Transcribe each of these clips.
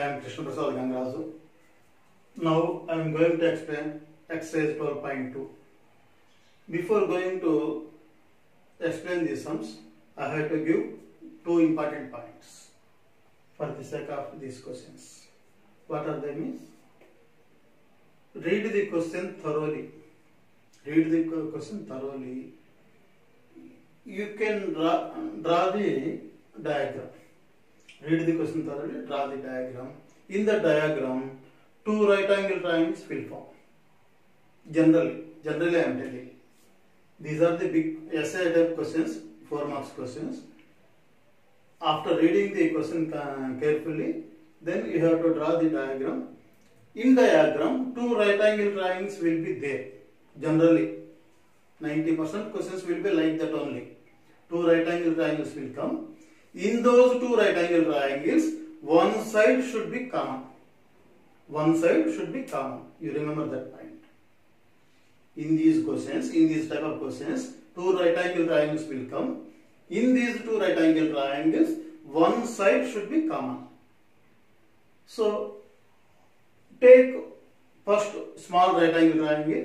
am Krishna Prasad Gangaraju. Now I am going to explain exercise 12.2. Before going to explain these sums, I have to give two important points for the sake of these questions. What are they means? Read the question thoroughly. Read the question thoroughly. You can draw the diagram. Read the question thoroughly, draw the diagram. In the diagram, two right angle triangles will form. Generally I am telling. These are the big essay type questions, 4 marks questions. After reading the question carefully, then you have to draw the diagram. In diagram, two right angle triangles will be there. Generally, 90% questions will be like that only. Two right angle triangles will come. In those two right angle triangles, one side should be common. One side should be common. You remember that point. In these questions, in these type of questions, two right angle triangles will come. In these two right angle triangles, one side should be common. So, take first small right angle triangle.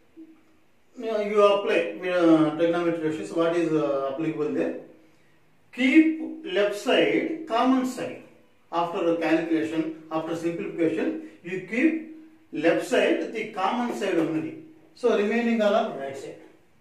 You apply trigonometry ratios. What is applicable there? Keep left side common side. After calculation, after simplification, you keep left side the common side only. So remaining all are right side.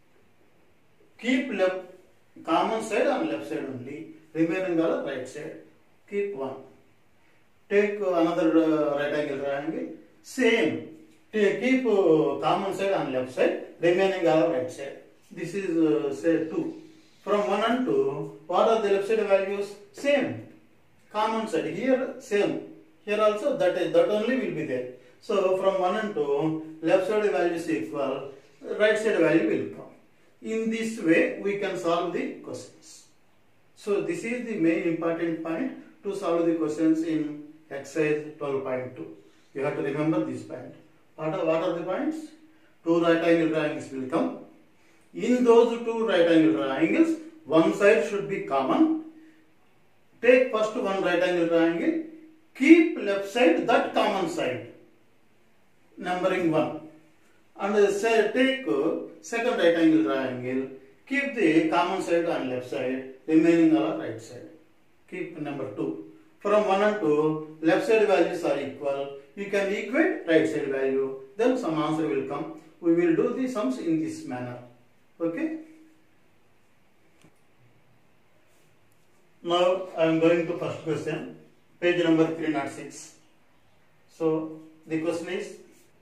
Keep left common side on left side only. Remaining all are right side. Keep one. Take another right angle triangle. Same. Keep common side on left side. Remaining all are right side. This is say 2. From 1 and 2, what are the left side values? Same. Common side. Here same. Here also that only will be there. So from 1 and 2, left side value is equal, right side value will come. In this way, we can solve the questions. So this is the main important point to solve the questions in exercise 12.2. You have to remember this point. What are the points? Two right angle triangles will come. In those two right angle triangles, one side should be common. Take first one right angle triangle. Keep left side that common side. Numbering 1. And say take second right angle triangle. Keep the common side on left side. Remaining on right side. Keep number 2. From 1 and 2, left side values are equal. You can equate right side value. Then some answer will come. We will do the sums in this manner. Okay. Now I am going to first question. Page number 306. So the question is,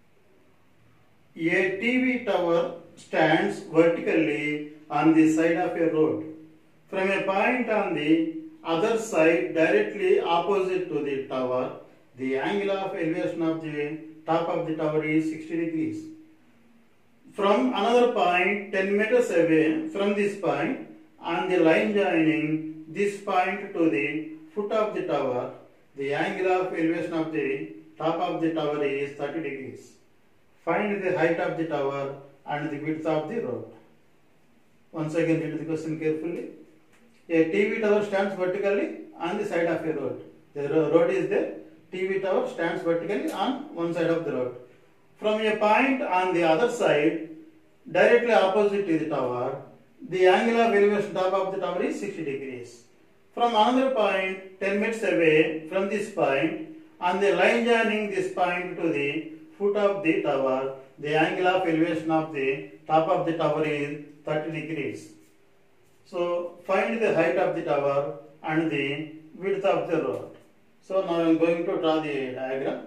a TV tower stands vertically on the side of a road. From a point on the other side directly opposite to the tower, the angle of elevation of the top of the tower is 60 degrees. From another point 10 meters away from this point, on the line joining this point to the foot of the tower, the angle of elevation of the top of the tower is 30 degrees. Find the height of the tower and the width of the road. Once again read the question carefully. A TV tower stands vertically on the side of a road. The road is there. TV tower stands vertically on one side of the road. From a point on the other side, directly opposite to the tower, the angle of elevation top of the tower is 60 degrees. From another point 10 meters away from this point, on the line joining this point to the foot of the tower, the angle of elevation of the top of the tower is 30 degrees. So find the height of the tower and the width of the road. So now I am going to draw the diagram.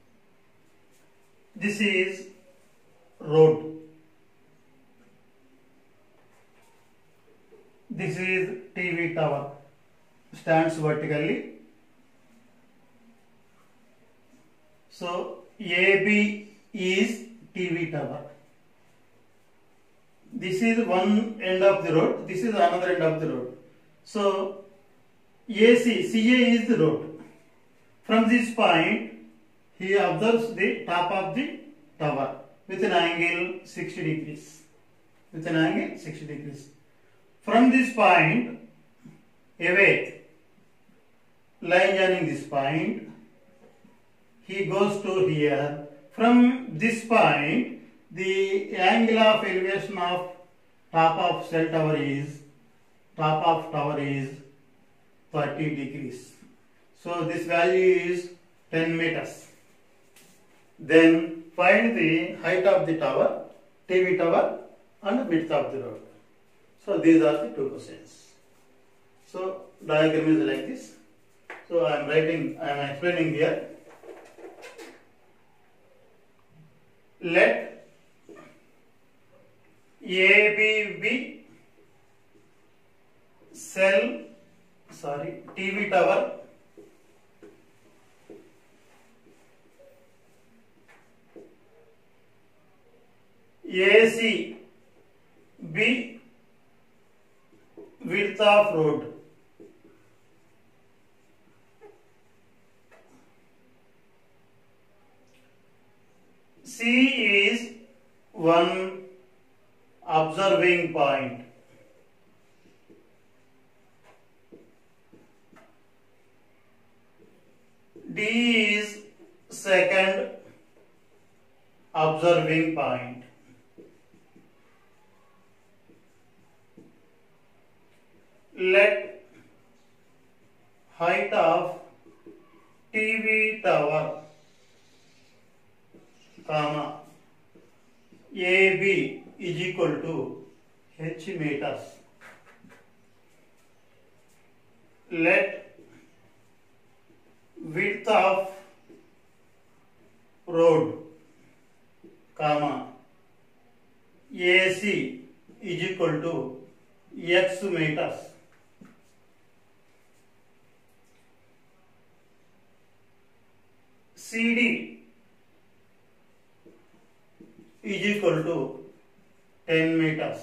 This is road. This is TV tower. Stands vertically. So AB is TV tower. This is one end of the road. This is another end of the road. So AC, CA is the road. From this point, he observes the top of the tower with an angle 60 degrees. With an angle 60 degrees. From this point away, line joining this point, he goes to here. From this point, the angle of elevation of top of tower is 30 degrees. So this value is 10 meters. Then find the height of the tower, TV tower, and width of the road. So these are the two questions. So diagram is like this. So I am explaining here. Let ABB TV tower AC B width of road. C is one observing point. D is second observing point. Let height of TV tower, comma, AB is equal to H meters. Let width of road, comma, AC is equal to X meters. CD is equal to 10 meters.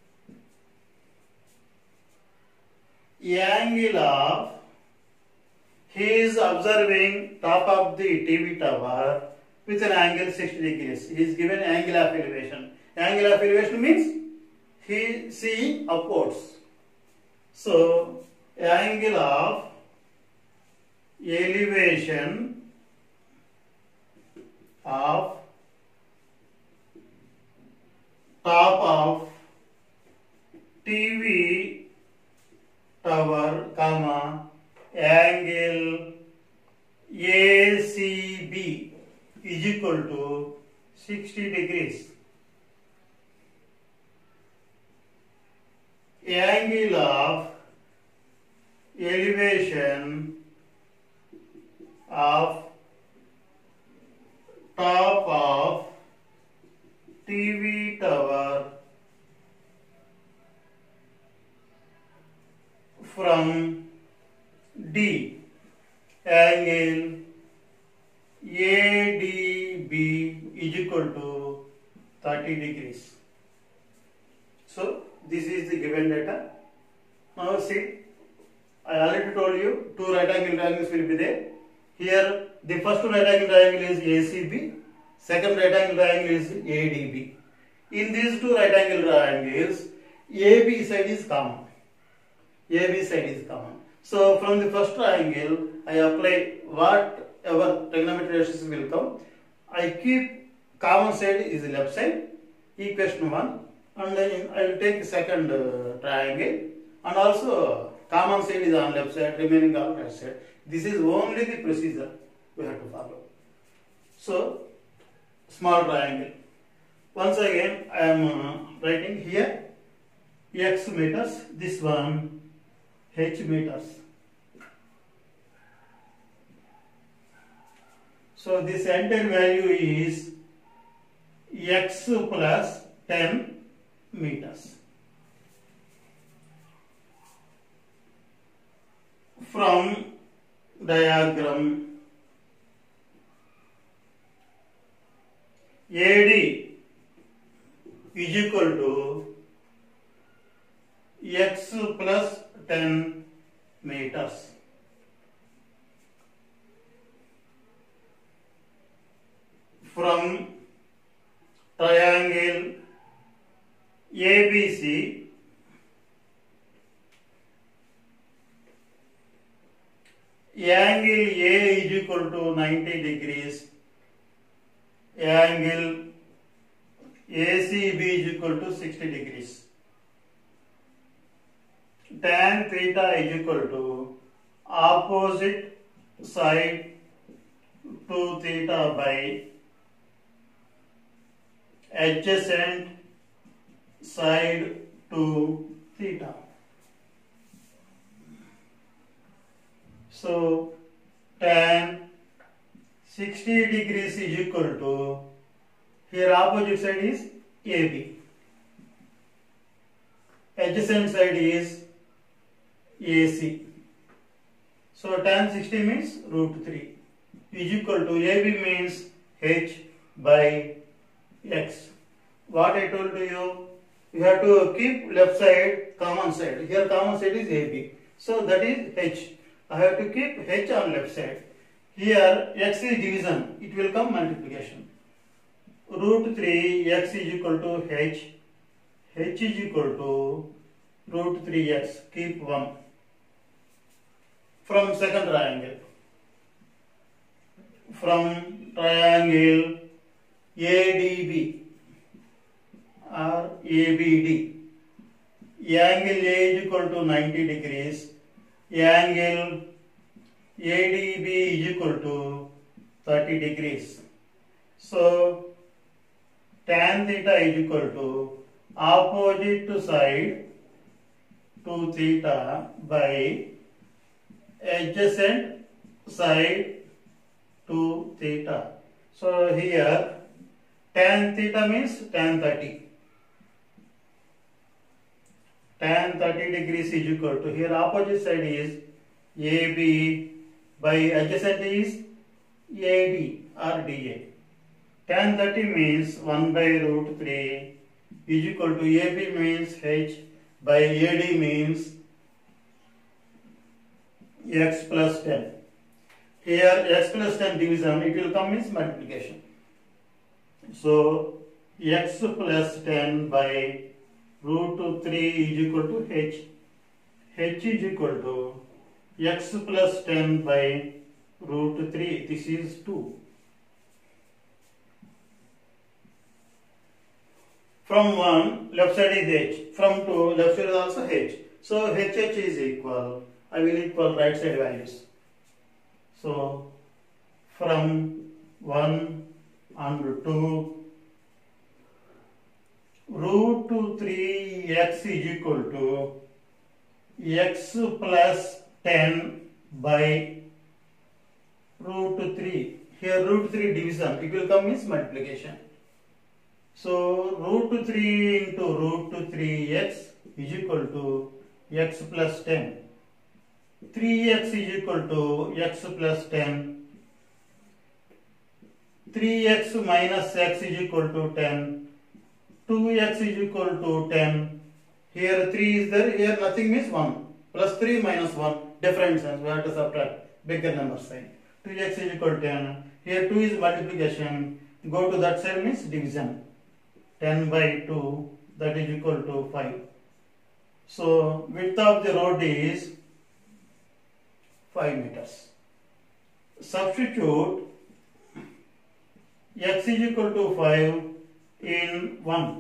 Angle of, he is observing top of the TV tower with an angle 60 degrees. He is given angle of elevation. Angle of elevation means he is seeing upwards. So angle of elevation of top of TV tower, comma, angle ACB is equal to 60 degrees. Angle of elevation of top of TV tower from D, angle ADB is equal to 30 degrees. So this is the given data. Now see, I already told you two right angle triangles will be there. Here the first right angle triangle is ACB, second right angle triangle is ADB. In these two right angle triangles, AB side is common. AB side is common. So from the first triangle, I apply whatever trigonometry ratios will come. I keep common side is left side, equation 1, and then I will take second triangle, and also common side is on left side, remaining on right side. This is only the procedure we have to follow. So small triangle. Once again, I am writing here X meters, this one H meters. So this entire value is X plus 10 meters. From diagram, AD is equal to X plus 10 meters. From triangle ABC, angle A is equal to 90 degrees, angle ACB is equal to 60 degrees. Tan theta is equal to opposite side to theta by adjacent side to theta. So tan 60 degrees is equal to, here opposite side is AB, adjacent side is AC. So tan 60 means root 3 is equal to, AB means H by X. What I told to you, you have to keep left side common side. Here common side is AB. So that is H. I have to keep H on left side. Here X is division. It will come multiplication. Root 3 X is equal to H. H is equal to root 3x. Keep 1. From second triangle. From triangle ADB or ABD, angle A is equal to 90 degrees, angle ADB is equal to 30 degrees. So tan theta is equal to opposite side to theta by adjacent side to theta. So here tan theta means tan 30. Tan 30 degrees is equal to, here opposite side is AB by adjacent is AD or DA. Tan 30 means 1 by root 3 is equal to, AB means H by AD means X plus 10. Here X plus 10 division, it will come means multiplication. So X plus 10 by root 3 is equal to H. H is equal to X plus 10 by root 3. This is 2. From 1, left side is H. From 2, left side is also H. So HH is equal. I will equal right side values. So from 1 and 2, root 3x is equal to x plus 10 by root 3. Here root 3 division, it will come as multiplication. So root 3 into root 3x is equal to x plus 10. 3x is equal to x plus 10. 3x minus x is equal to 10. 2x is equal to 10. Here 3 is there, here nothing means 1. Plus 3 minus 1, different signs, we have to subtract, bigger number sign. 2x is equal to 10. Here 2 is multiplication, go to that side means division. 10 by 2, that is equal to 5. So width of the road is 5 meters. Substitute x is equal to 5 in 1.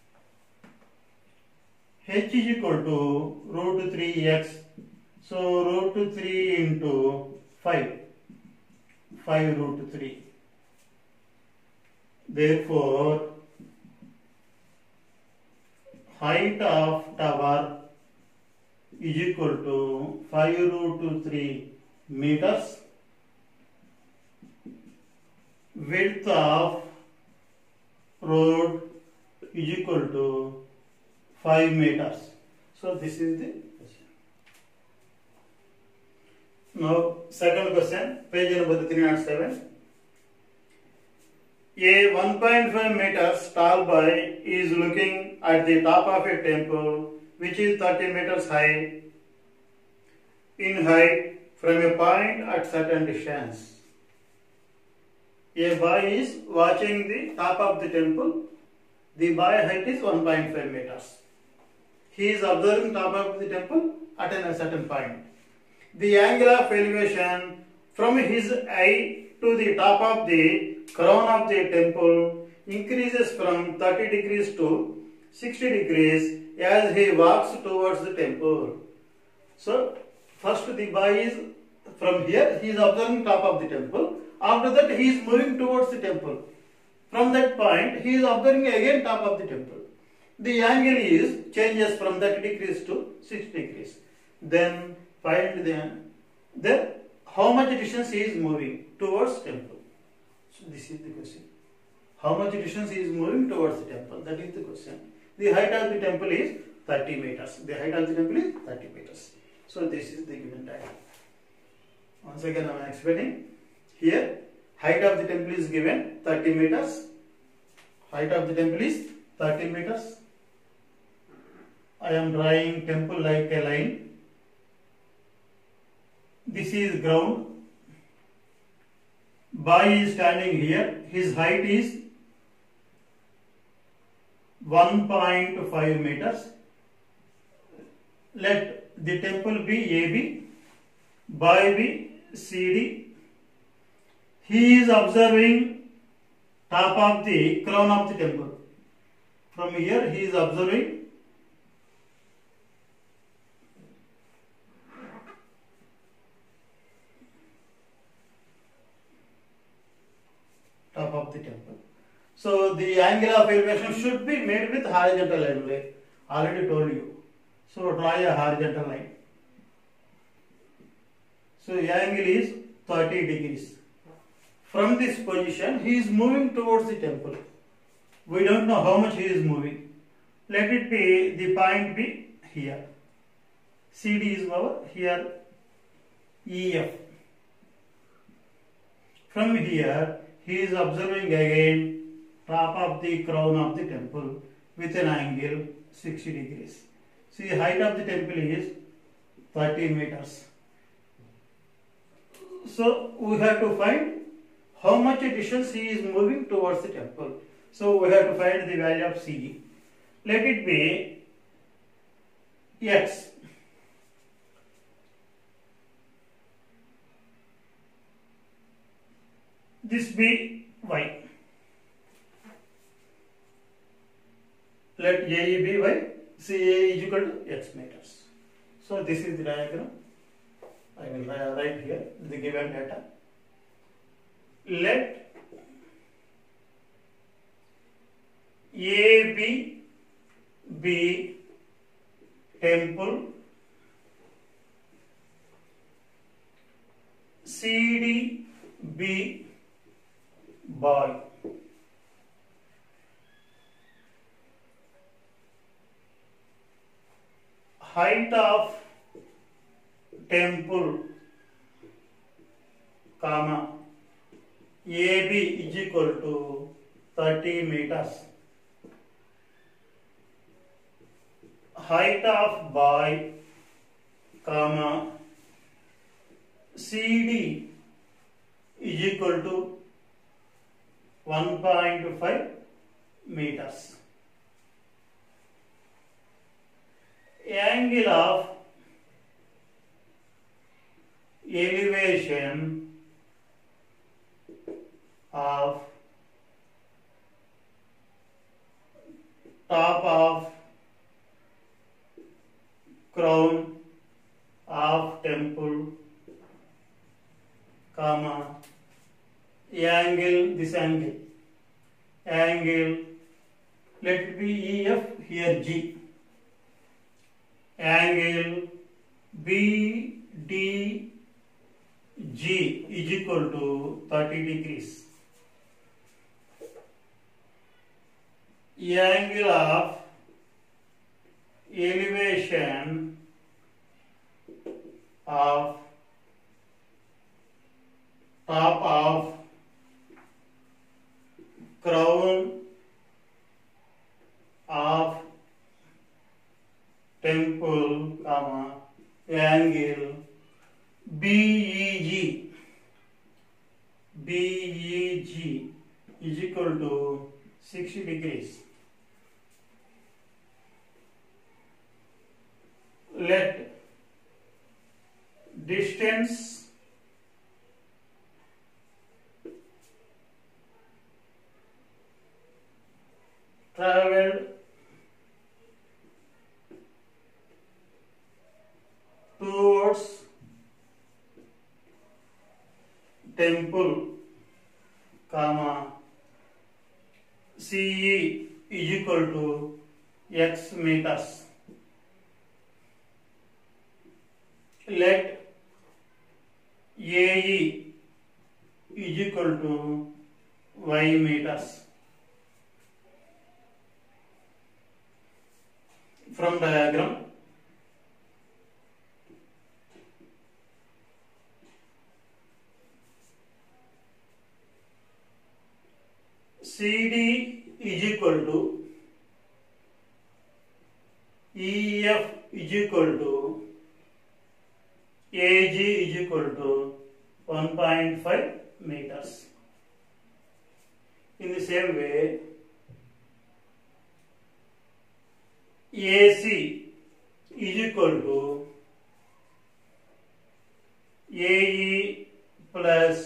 H is equal to root 3x. So root 3 into 5. 5 root 3. Therefore, height of tower is equal to 5 root 3 meters. Width of road is equal to 5 meters. So this is the question. Now second question, page number 307. A 1.5 meters tall boy is looking at the top of a temple which is 30 meters high in height from a point at certain distance. A boy is watching the top of the temple. The boy height is 1.5 meters. He is observing top of the temple at a certain point. The angle of elevation from his eye to the top of the crown of the temple increases from 30 degrees to 60 degrees as he walks towards the temple. So, first the boy is from here, he is observing top of the temple. After that, he is moving towards the temple. From that point, he is observing again top of the temple. The angle is changes from 30 degrees to 60 degrees. Then find then how much distance he is moving towards temple. So this is the question. How much distance he is moving towards the temple? That is the question. The height of the temple is 30 meters. The height of the temple is 30 meters. So this is the given diagram. Once again I am explaining. Here height of the temple is given 30 meters. Height of the temple is 30 meters. I am drawing temple like a line. This is ground. Boy is standing here. His height is 1.5 meters. Let the temple be AB, boy be CD. He is observing top of the crown of the temple. From here he is observing top of the temple. So the angle of elevation should be made with horizontal line. Already told you. So draw a horizontal line. So the angle is 30 degrees. From this position, he is moving towards the temple. We don't know how much he is moving. Let it be, the point be here. CD is our here EF. From here, he is observing again top of the crown of the temple with an angle 60 degrees. See, the height of the temple is 30 meters. So we have to find how much distance he is moving towards the temple. So we have to find the value of CD. Let it be X. This be Y. Let AE be Y. CA is equal to X meters. So this is the diagram. I will write here the given data. Let AB be temple, CD be boy. Height of temple, comma, AB is equal to 30 meters. Height of boy, comma, CD is equal to 1.5 meters. Angle of elevation of top of crown of temple, comma, angle, this angle, let it be EF, here G, angle BDG is equal to 30 degrees. Angle of elevation of top of crown of temple, comma, angle BEG is equal to 60 degrees. Let distance temple, comma, CE is equal to X meters. Let AE is equal to Y meters. From diagram, CD is equal to EF is equal to AG is equal to 1.5 meters. In the same way, AC is equal to AE plus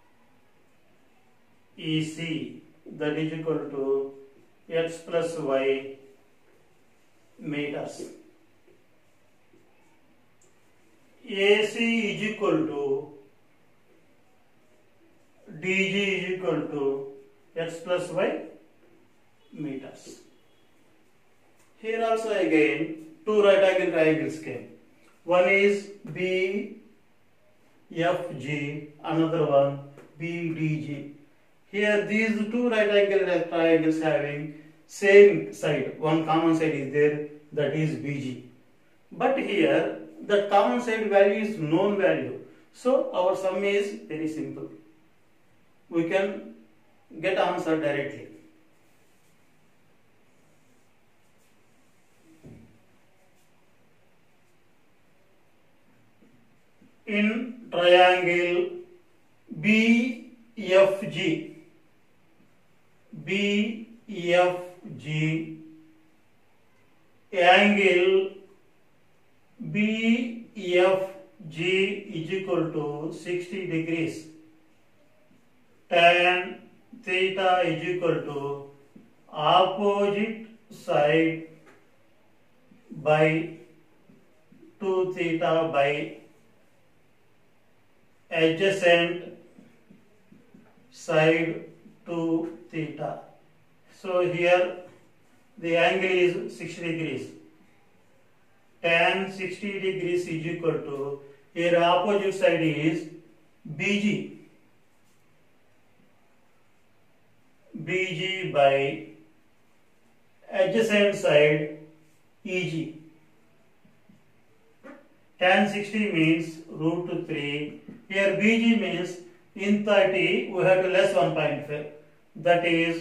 EC, that is equal to X plus Y meters. AC is equal to DG is equal to X plus Y meters. Here also again two right angle triangles came. One is BFG, another one BDG. Here these two right angle triangles having same side, one common side is there, that is BG. But here the common side value is known value. So our sum is very simple. We can get answer directly. In triangle BFG, angle BFG is equal to 60 degrees. Tan theta is equal to opposite side by 2 theta by adjacent side 2 theta. So here the angle is 60 degrees. Tan 60 degrees is equal to, here opposite side is BG. BG by adjacent side EG. Tan 60 means root 3. Here BG means in 30 we have to less 1.5. That is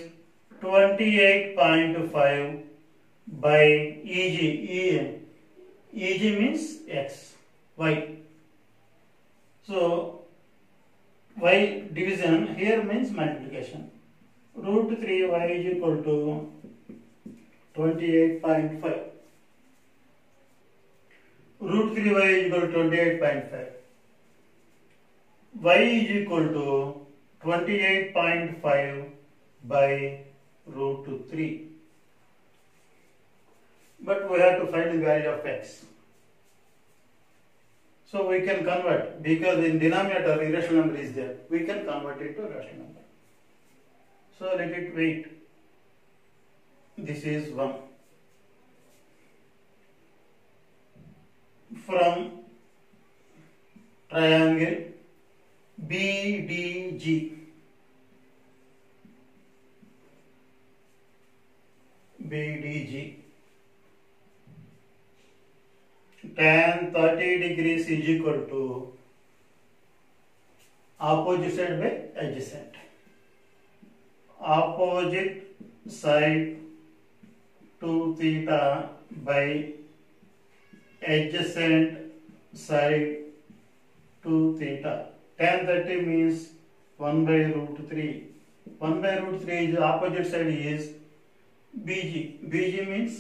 28.5 by EG. EG means X, Y. So Y division here means multiplication. Root 3y is equal to 28.5. Root 3y is equal to 28.5. Y is equal to 28.5 by root 3. But we have to find the value of x. So we can convert, because in denominator irrational number is there. We can convert it to rational number. So let it wait. This is 1. From triangle BDG, tan 30 degrees is equal to opposite side by adjacent. Opposite side 2 theta by adjacent side 2 theta. Tan 30 means 1 by root 3. 1 by root 3 is opposite side is BG. BG means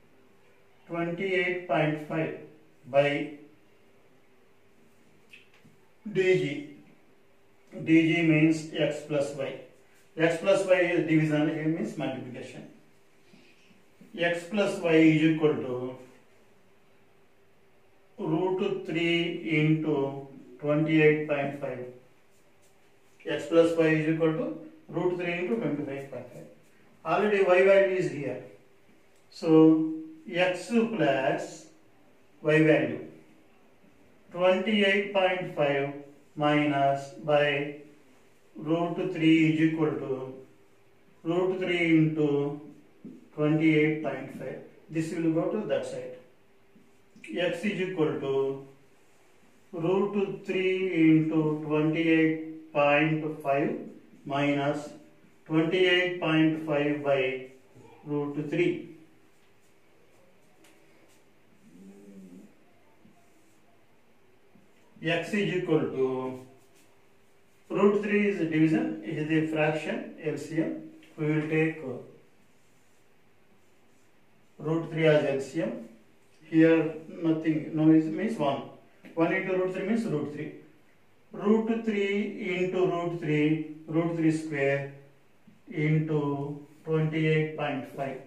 28.5 by DG. DG means x plus y. X plus y is division, here means multiplication. X plus y is equal to root 3 into 28.5. x plus y is equal to root 3 into 25.5. Already y value is here. So x plus y value 28.5 minus by root 3 is equal to root 3 into 28.5. This will go to that side. X is equal to root 3 into 28.5 minus 28.5 by root 3. X is equal to root 3 is division, is the fraction LCM. We will take root 3 as LCM. Here nothing, no means 1. 1 into root 3 means root 3. Root 3 into root 3 square into 28.5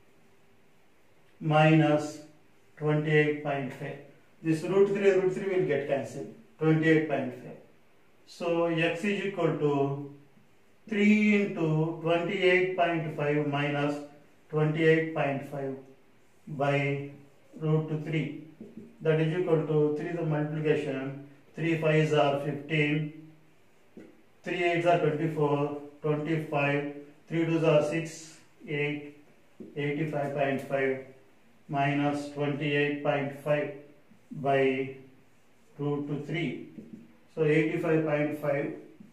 minus 28.5. This root 3 will get cancelled. 28.5. So x is equal to 3 into 28.5 minus 28.5 by root 3. That is equal to 3 the multiplication. 3 5s are 15. 3 8s are 24. 25. 3 2s are 6. 8. 85.5 minus 28.5 by root 3. So 85.5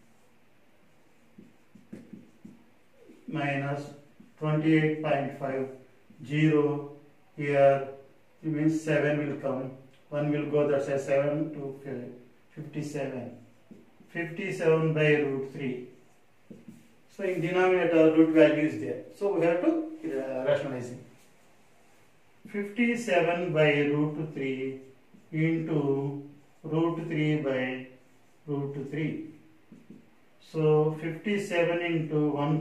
minus 28.5, 0 here, it means 7 will come, 1 will go, that's a 7 to 57. 57 by root 3. So in denominator root value is there. So we have to rationalize it. 57 by root 3 into root 3 by root 3. So 57 into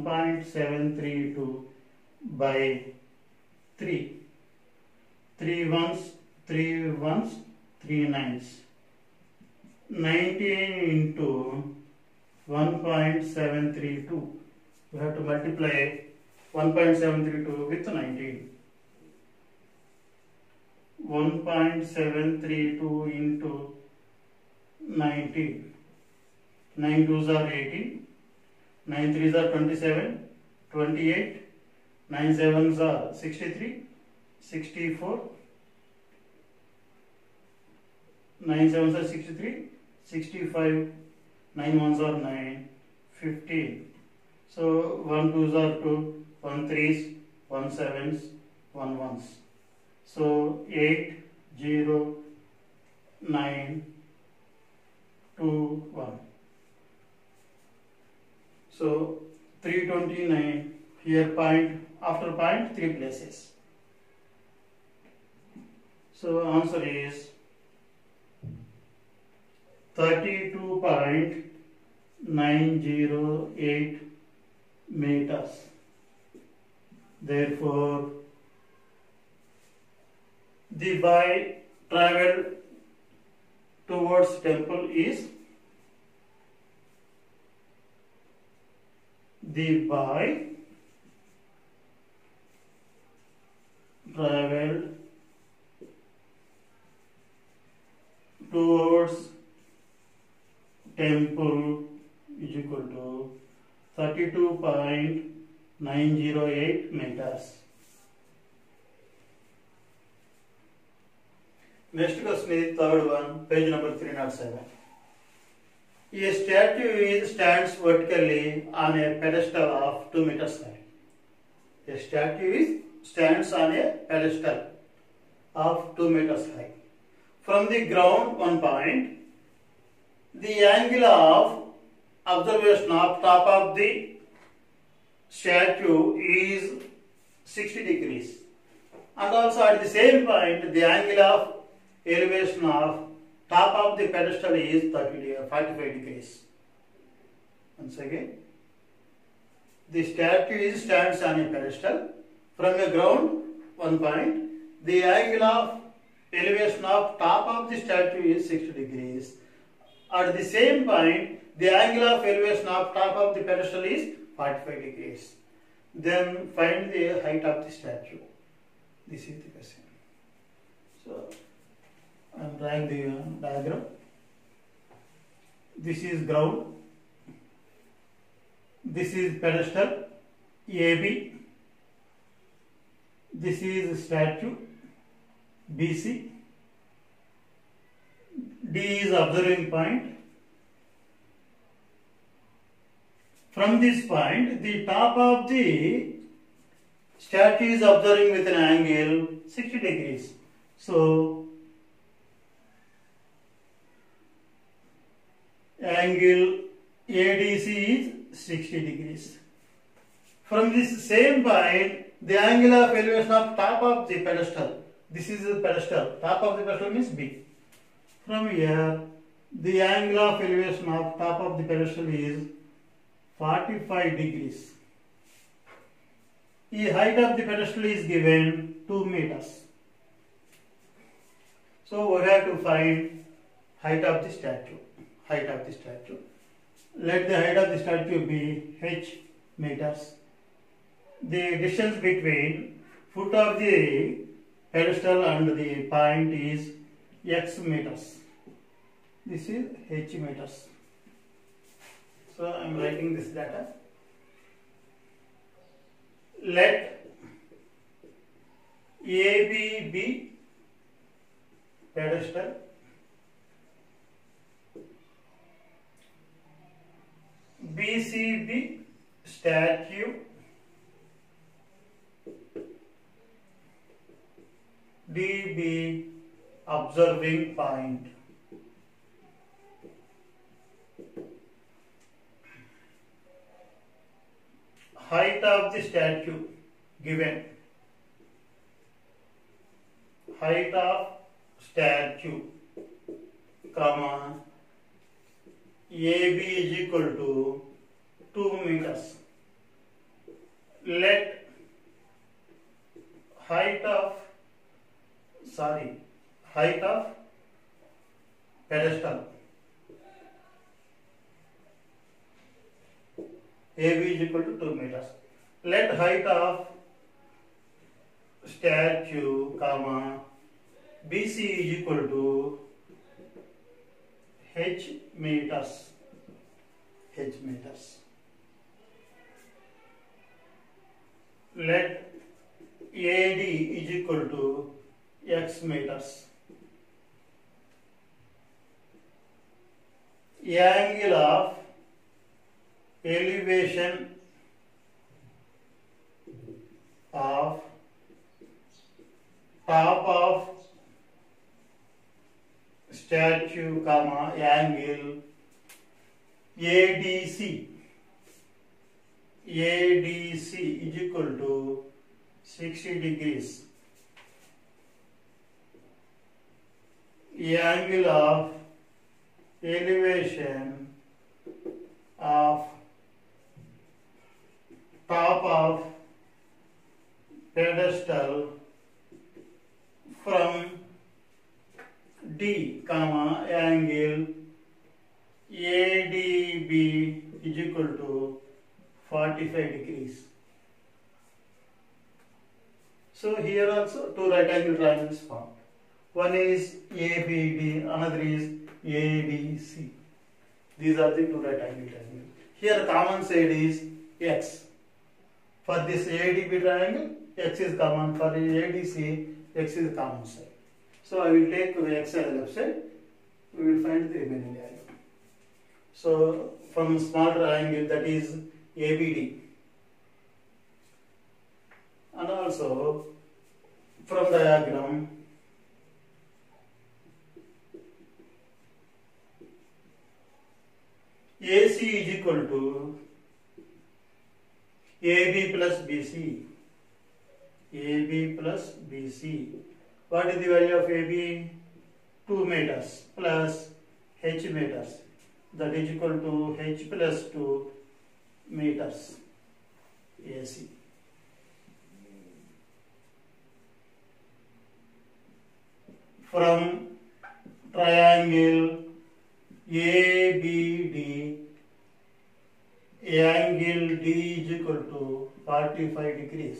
1.732 by 3. 3 ones, 3 ones, 3 nines. 19 into 1.732. We have to multiply 1.732 with 19. 1.732 into 19. 9 2s are 18. 9 3s are 27. 28. 9 7s are 63. 64. 9 7s are 63. 65. 9 1s are 9. 15. So 1 2s are 2. 1 3s. 1 7s. 1 1s. So 8 0 9 2 1. So 329 here point, after point 3 places. So answer is 32.908 meters. Therefore, the by travel towards temple is the by travel towards temple is equal to 32.908 meters. Next question is third one, page number 307. A statue stands vertically on a pedestal of 2 meters high. A statue stands on a pedestal of 2 meters high. From the ground one point, the angle of observation of top of the statue is 60 degrees. And also at the same point, the angle of elevation of top of the pedestal is 45 degrees. Once again, the statue stands on a pedestal. From a ground one point, the angle of elevation of top of the statue is 60 degrees. At the same point, the angle of elevation of top of the pedestal is 45 degrees. Then find the height of the statue. This is the question. So I am drawing the diagram. This is ground. This is pedestal AB. This is statue BC. D is observing point. From this point, the top of the statue is observing with an angle 60 degrees. So, angle ADC is 60 degrees. From this same point, the angle of elevation of top of the pedestal. This is the pedestal. Top of the pedestal means B. From here, the angle of elevation of top of the pedestal is 45 degrees. The height of the pedestal is given 2 meters. So we have to find height of the statue. Height of the statue. Let the height of the statue be h meters. The distance between foot of the pedestal and the point is x meters. This is h meters. So I am writing this data. Let AB be pedestal, BC be statue, D be observing point. Height of the statue given. Height of statue, comma, AB is equal to 2 meters. Let height of pedestal AB is equal to 2 meters. Let height of statue, comma, BC is equal to h meters. H meters. Let AD is equal to x meters. Angle of elevation of top of statue, comma, angle ADC is equal to 60 degrees. Angle of elevation of top of pedestal from D, comma, angle ADB is equal to 45 degrees. So here also two right angle triangles formed. One is ABD, another is ADC. These are the two right angle triangles. Here common side is X. For this ADB triangle, X is common. For ADC, X is common side. So I will take X as the left side. We will find the remaining value. So from small triangle, that is ABD, and also from diagram AC is equal to AB plus BC. AB plus BC. What is the value of AB? 2 meters plus H meters. That is equal to H plus 2 meters AC. From triangle ABD, angle D is equal to 45 degrees.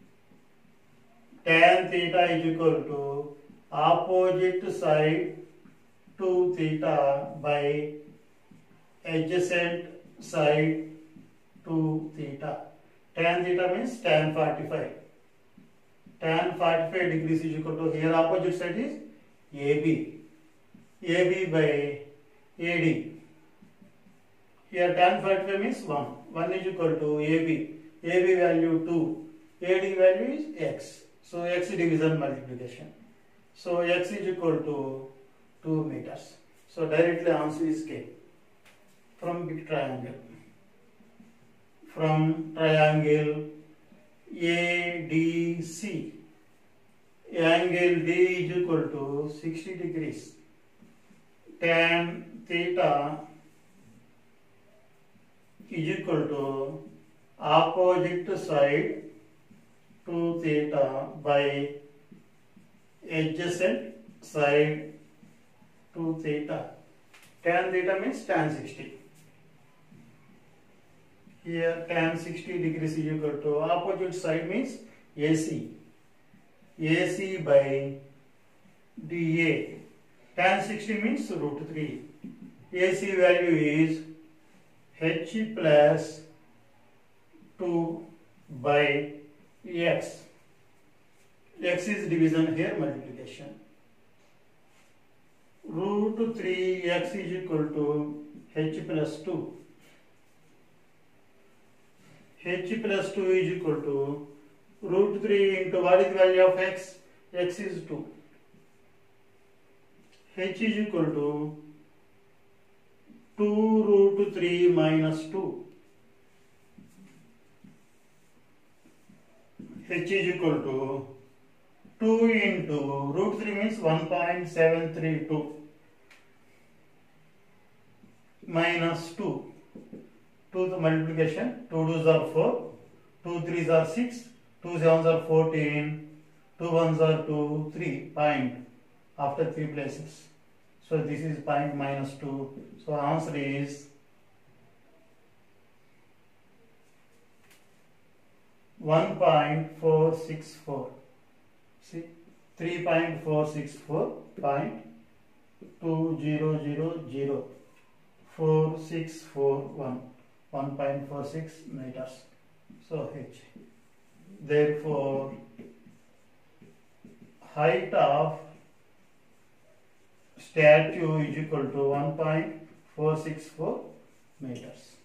Tan theta is equal to opposite side to theta by adjacent side to theta. Tan theta means tan 45. Tan 45 degrees is equal to, here opposite side is AB. AB by AD. Here tan 45 means 1. 1 is equal to AB. AB value 2. AD value is X. So X division multiplication. So X is equal to 2 meters. So directly answer is K. From big triangle. From triangle ADC. Angle D is equal to 60 degrees. Tan theta is equal to opposite side to theta by adjacent side to theta. Tan theta means tan 60. Here tan 60 degrees is equal to opposite side means AC. AC by DA. Tan 60 means root 3. AC value is H plus 2 by X. X is division, here multiplication. Root 3 X is equal to H plus 2. H plus 2 is equal to root 3 into what is the value of X? X is 2. H is equal to 2 root 3 minus 2. H is equal to 2 into root 3 means 1.732 minus 2. 2 the multiplication, 2 2s are 4, 2 3s are 6, 2 7s are 14, 2 1s are 2, 3 point after 3 places. So this is point minus 2. So answer is (1.464). See, 3.464.20004641, 1.46 meters. So H. Therefore, height of statue is equal to 1.464 meters.